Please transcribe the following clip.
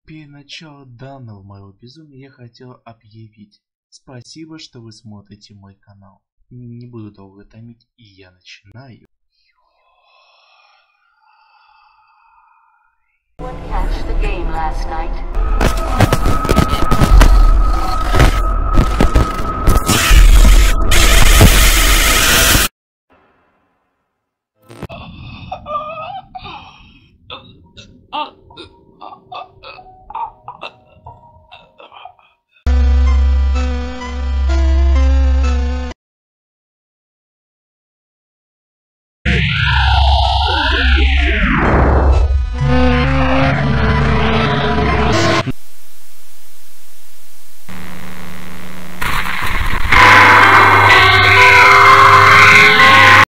Перед началом данного моего безумия я хотел объявить спасибо, что вы смотрите мой канал. Не буду долго томить, и я начинаю. Catch the game last night.